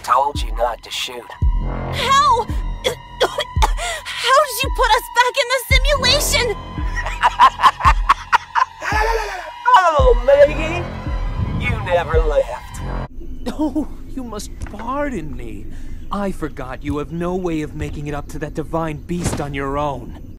told you not to shoot. How? How did you put us back in the simulation? Oh, Maggie, you never left. Oh, you must pardon me. I forgot you have no way of making it up to that divine beast on your own.